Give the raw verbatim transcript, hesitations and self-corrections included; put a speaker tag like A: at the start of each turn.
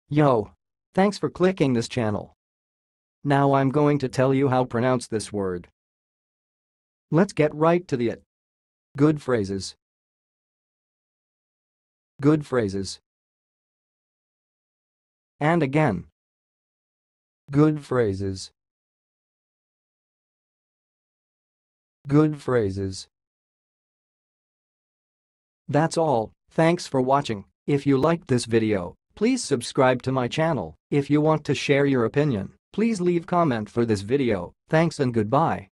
A: Yo! Thanks for clicking this channel. Now I'm going to tell you how to pronounce this word. Let's get right to the it. Good phrases. Good phrases. And again. Good phrases. Good phrases. That's all. Thanks for watching. If you liked this video, please subscribe to my channel. If you want to share your opinion, please leave comment for this video. Thanks and goodbye.